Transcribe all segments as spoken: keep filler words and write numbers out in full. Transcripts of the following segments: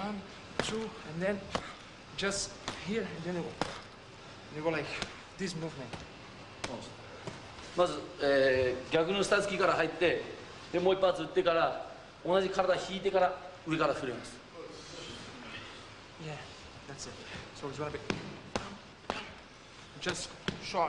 one, two, and then just here, and then you go, you go like this movement. まず、えー、逆の下突きから入って、でもう一発打ってから、同じ体引いてから上から振ります。 Yeah, that's it. So it's gonna be just short.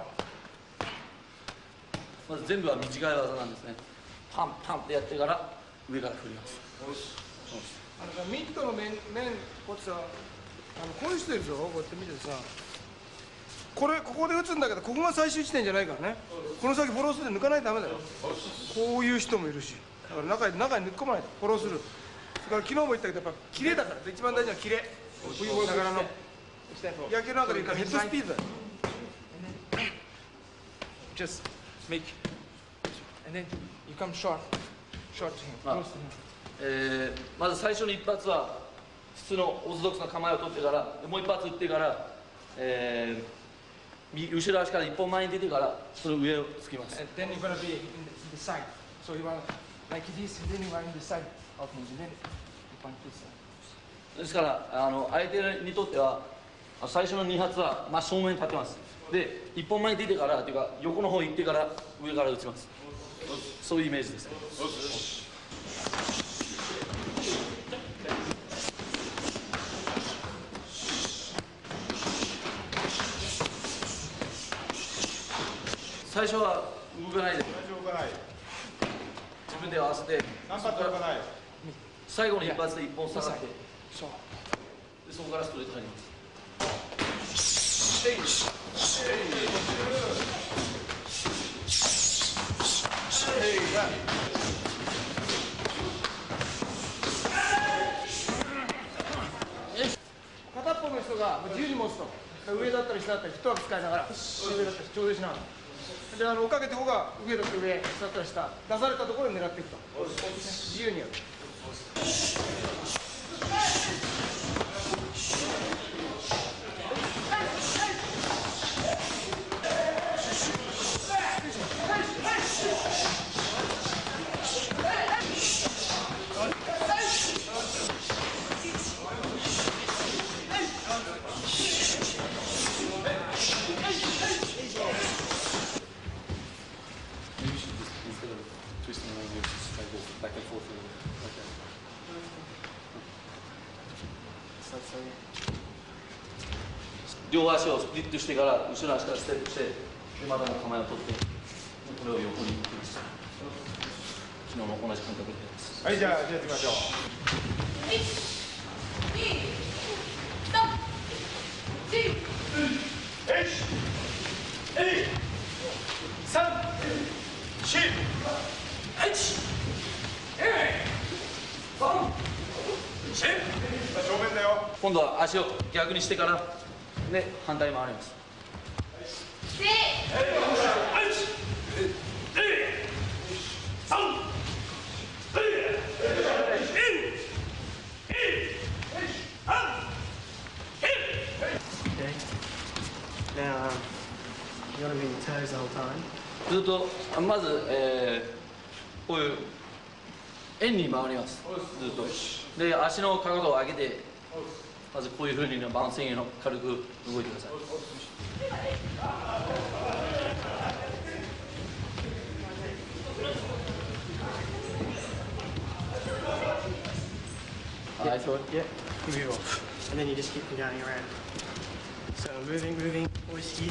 まず全部は短い技なんですね。パンパンってやってから上から振ります。 あのさ、ミットの面、面、こうやってさ、あのこういう人いるぞ、こうやって見ててさ、これ、ここで打つんだけど、ここが最終地点じゃないからね、この先フォロースルー抜かないとダメだよ。こういう人もいるし、だから中に、中に抜き込まないと、フォロースルー。だから昨日も言ったけど、やっぱキレだから、一番大事なキレ。だからの野球なんかで言うからヘッドスピードだよ。Just make, and then you come short, short to him, close to him. えー、まず最初の一発は普通のオーソドックスな構えを取ってから、もう一発打ってから、えー、後ろ足から一本前に出てからその上をつきます。 And then you're gonna be in the side, so you want like this, and then you want in the side of him, and then you punch this side. ですからあの相手にとっては最初のに発は真正面に立ってます。で一本前に出てからというか横の方行ってから上から打ちます。そういうイメージですね。最初は動かないで、自分で合わせて、最後の一発で一本下がって、でそこからストレート入ります。 片っぽの人が自由に持つと、上だったり下だったり、フットワーク使いながら、上だったり、ちょうどしながら。で、あの追っかけて方が上だったり上、下だったり下、出されたところを狙っていくと。自由にやる。 両足をスプリットしてから後ろ足からステップして、でまた構えを取って、これを横に行きます。昨日も同じ感覚でやります。 はい、じゃあ、じゃあやってみましょう。 いち、に、さん、よん、 さん、よん、正面だよ。 今度は足を逆にしてからで反対に回ります。ずっとまず、えー、こういう円に回ります。ずっとで足の角度を上げて、まずこういうふうにバウンスイングの軽く動いてください。 Yeah, so yeah, you move off, and then you just keep going around. So moving, moving, whiskey.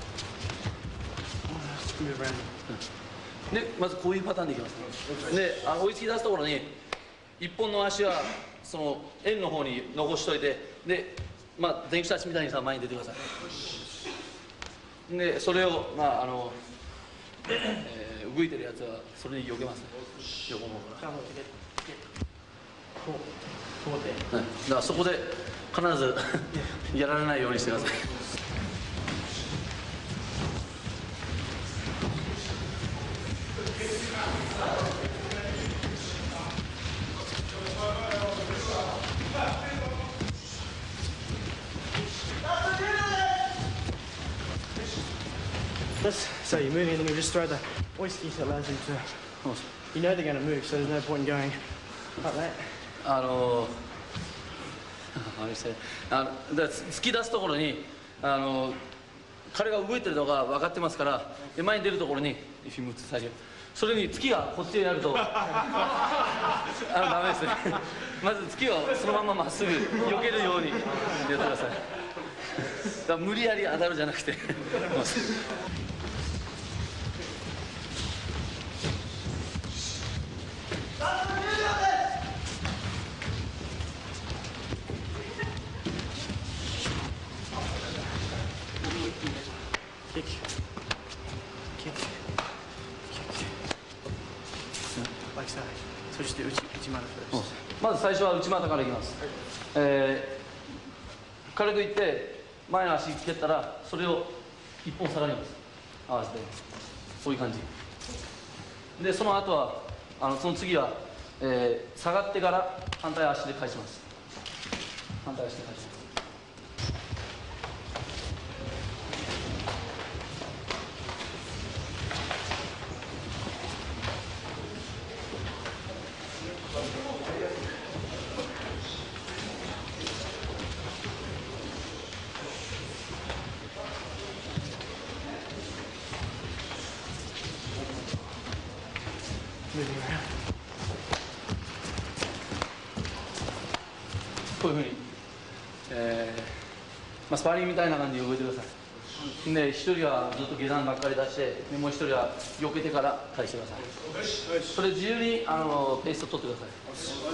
Just move around. でまずこういうパターンでいきます。で、あの追いつき出すところに一本の足はその円の方に残しといて、で、まあ電気タッチみたいにさ前に出てください。で、それをまああの、えー、動いてるやつはそれに避けますね。横の方から。 こう、こうで。 はい。だからそこで必ずやられないようにしてください。 This, so you're moving and then you just throw the whiskey so it allows you to, you know they're going to move, so there's no point in going like that. あのりしてあのだから突き出すところにあの彼が動いてるのが分かってますからで前に出るところに「If you move to the side here」それに突きがこっちにやるとあのダメですねまず突きをそのまままっすぐ避けるようにやってくださいだから無理やり当たるじゃなくて Kick. Kick. Kick. Like that. そして内内股 first. まず最初は内股からいきます、えー、軽くいって前の足蹴ったらそれを一本下がります合わせてこういう感じでその後はあのその次は、えー、下がってから反対足で返します反対足で返しますこういうふうに、えーまあ、スパーリングみたいな感じで動いてくださいで一人はずっと下段ばっかり出してでもう一人は避けてから返してくださいそれ自由にあのペースを取ってください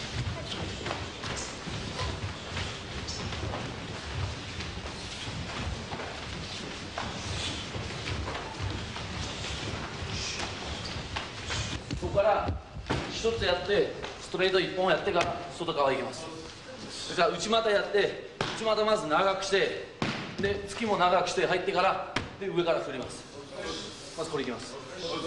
そこから一つやってストレート一本やってから外側行きますそれから内股やって内股まず長くしてで突きも長くして入ってからで上から振りますまずこれいきます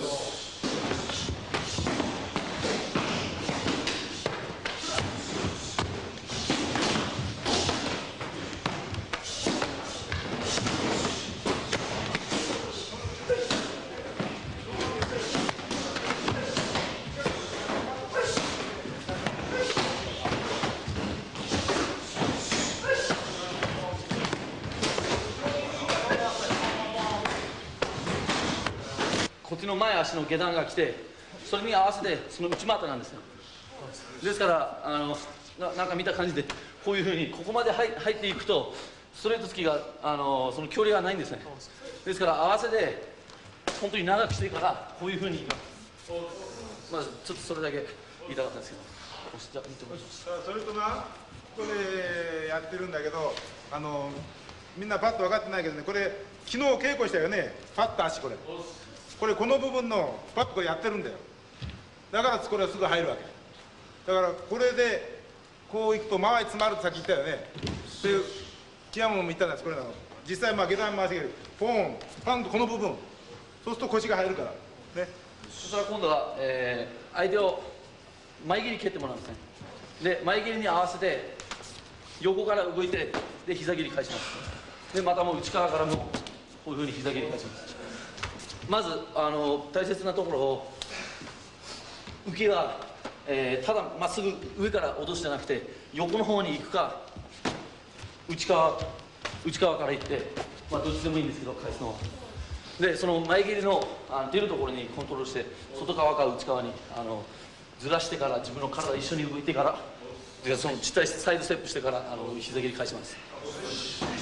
こっちの前足の下段が来てそれに合わせてその内股なんですよですからあの な, なんか見た感じでこういうふうにここまで 入, 入っていくとストレート突きがあのその距離がないんですねですから合わせて本当に長くしてからこういうふうにまずちょっとそれだけ言いたかったんですけどじゃあ見てもらいますそれとなこれやってるんだけどあのみんなパッと分かってないけどねこれ昨日稽古したよねパッと足これこれこの部分のパッとこれやってるんだよだからこれはすぐ入るわけだからこれでこういくと間合い詰まるってさっき言ったよねで木山も言ったんですこれなの実際まあ下段回してポンパンとこの部分そうすると腰が入るからねそしたら今度は、えー、相手を前蹴り蹴ってもらうんですねで前蹴りに合わせて横から動いてで膝蹴り返しますでまたもう内側からもこういうふうに膝蹴り返しますまずあの大切なところを受けは、えー、ただまっすぐ上から落とすじゃなくて横の方に行くか内側内側から行って、まあ、どっちでもいいんですけど返すのはでその前蹴りのあの出るところにコントロールして外側か内側にあのずらしてから自分の体一緒に動いてからでその実際サイドステップしてからあの膝蹴り返します